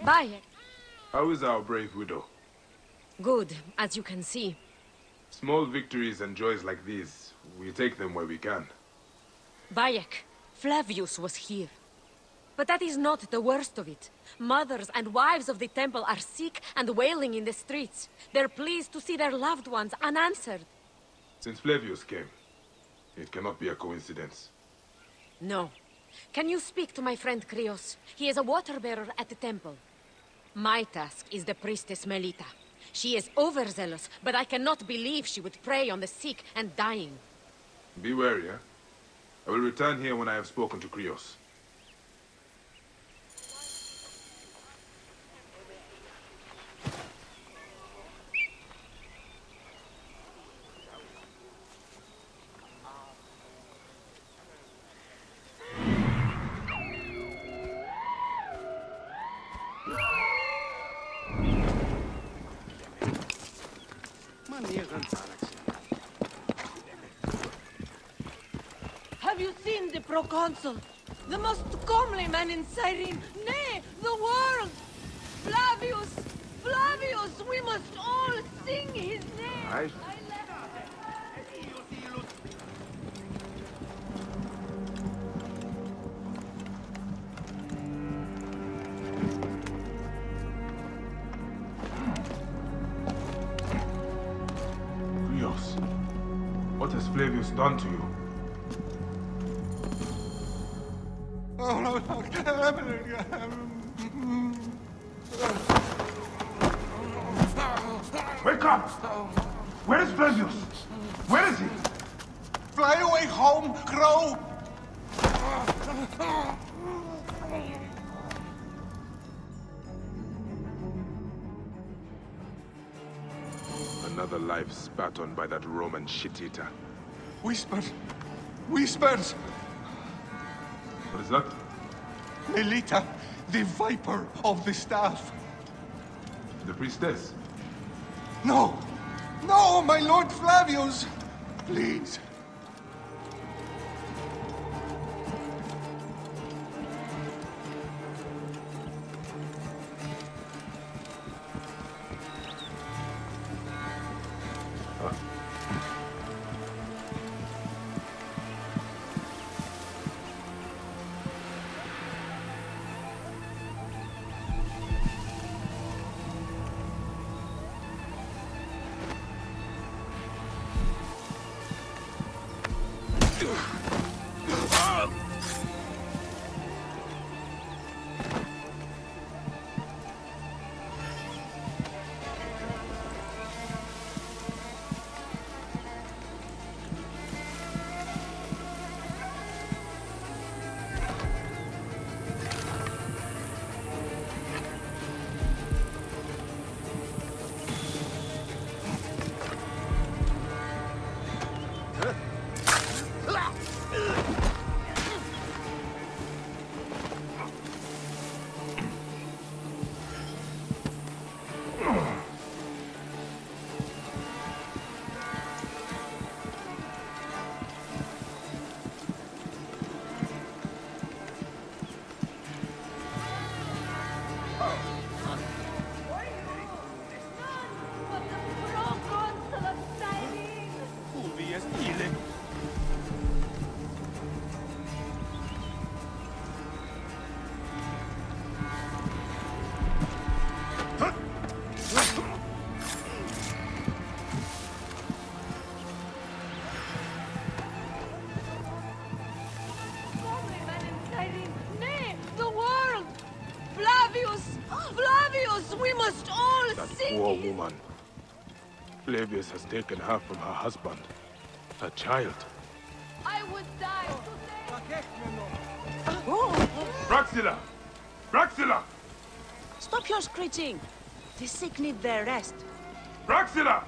Bayek. How is our brave widow? Good, as you can see. Small victories and joys like these, we take them where we can. Bayek, Flavius was here. But that is not the worst of it. Mothers and wives of the temple are sick and wailing in the streets. They're pleased to see their loved ones unanswered. Since Flavius came, it cannot be a coincidence. No. Can you speak to my friend Krios? He is a water-bearer at the temple. My task is the priestess Melita. She is overzealous, but I cannot believe she would prey on the sick and dying. Be wary, eh? I will return here when I have spoken to Krios. Have you seen the proconsul? The most comely man in Cyrene, nay, the world! Flavius! Flavius! We must all sing his name! Aye. Krios, what has Flavius done to you? Wake up! Where is Flavius? Where is he? Fly away home, crow! Another life spat on by that Roman shit-eater. Whispers! Whispers! What is that? Melita, the viper of the staff. The priestess? No! No, my Lord Flavius! Please. We must all That sing poor his... woman. Flavius has taken her from her husband, her child. I would die today. Praxilla! Praxilla! Stop your screeching! The sick need their rest. Praxilla!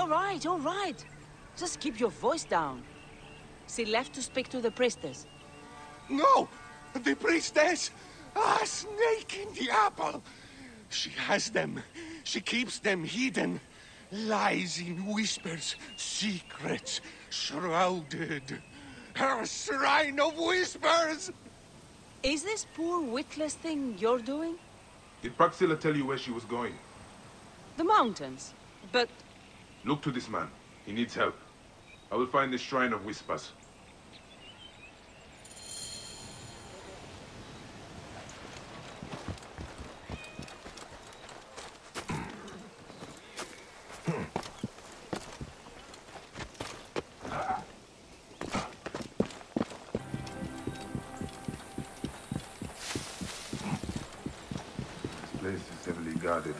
All right. Just keep your voice down. She left to speak to the priestess. No! The priestess! A snake in the apple! She has them. She keeps them hidden. Lies in whispers, secrets, shrouded. Her shrine of whispers! Is this poor witless thing you're doing? Did Praxilla tell you where she was going? The mountains. But Look to this man. He needs help. I will find the Shrine of Whispers. This place is heavily guarded.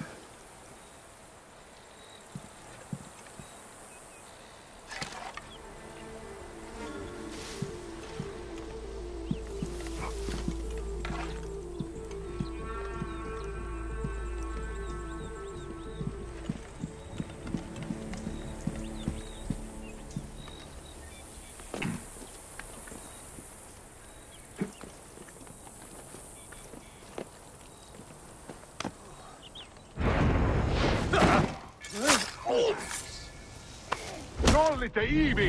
Rollite ivi!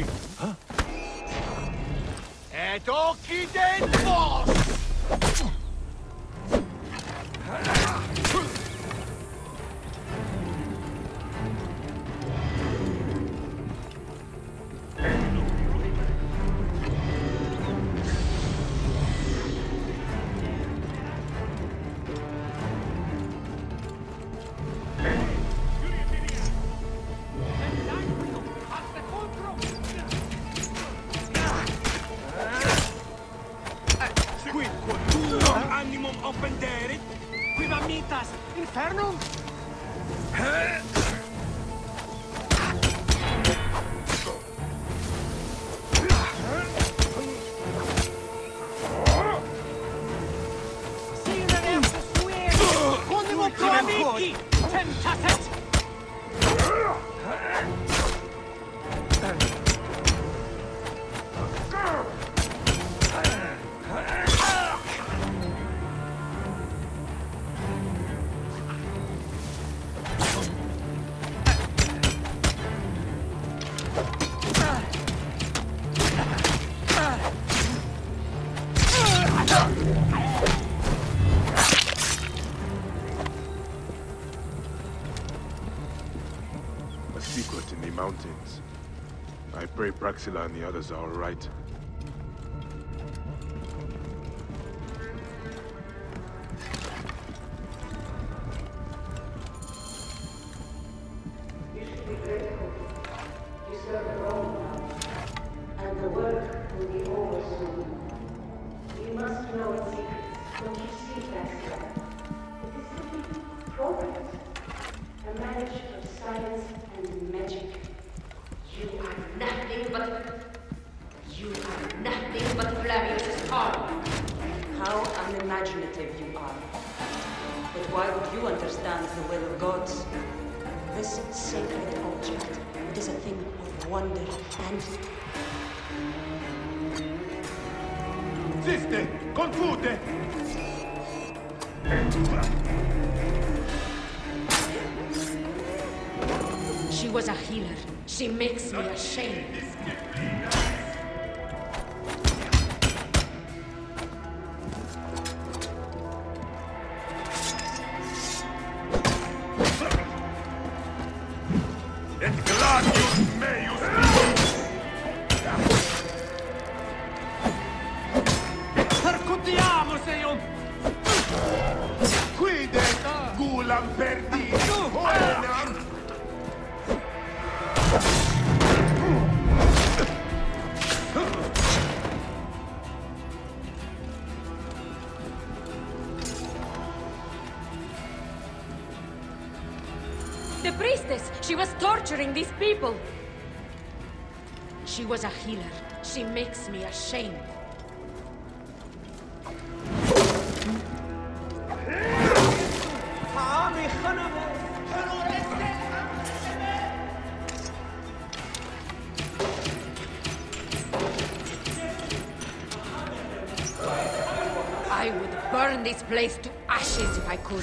Et occhi del boss! Animum offenderit, quiva mitas infernum. Sine versus sueri, condimo pro amici, temptaset. A secret in the mountains. I pray Praxilla and the others are all right. And the work will be over soon. You must know its secrets. Don't you see, Praxilla? It is simply progress. A marriage of science and magic. You are nothing but Flavius' arm. how unimaginative you are. But why would you understand the will of gods? This sacred object, it is a thing of wonder and... Ziste! Confute! She was a healer. She makes me ashamed. Et gladius meius! Percutiamo, Seion! Quide gulam perdido! Buena! The priestess! She was torturing these people! She was a healer. She makes me ashamed. I would burn this place to ashes if I could.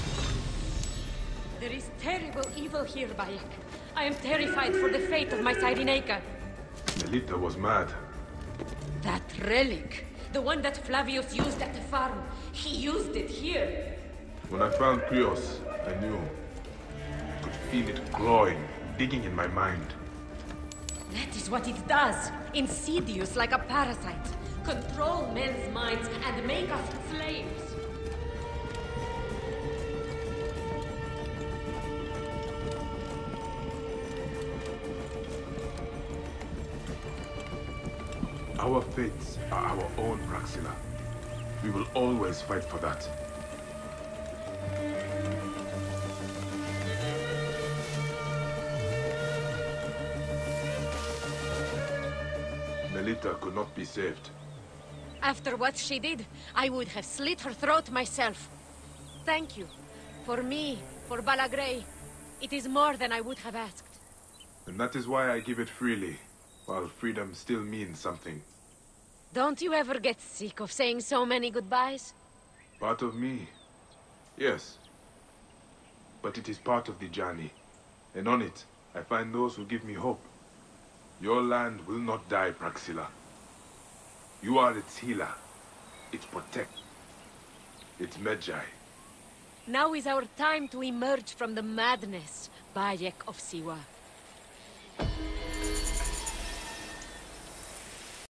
There is terrible evil here, Bayek. I am terrified for the fate of my Cyrenaica. Melita was mad. That relic, the one that Flavius used at the farm, he used it here. When I found Krios, I knew. I could feel it clawing, digging in my mind. That is what it does. Insidious like a parasite. Control men's minds and make us slaves. Our fates are our own, Praxilla. We will always fight for that. Melita could not be saved. After what she did, I would have slit her throat myself. Thank you. For me, for Balagrae. It is more than I would have asked. And that is why I give it freely, while freedom still means something. Don't you ever get sick of saying so many goodbyes? Part of me, yes. But it is part of the journey. And on it, I find those who give me hope. Your land will not die, Praxilla. You are its healer, its protect, its Medjay. Now is our time to emerge from the madness, Bayek of Siwa.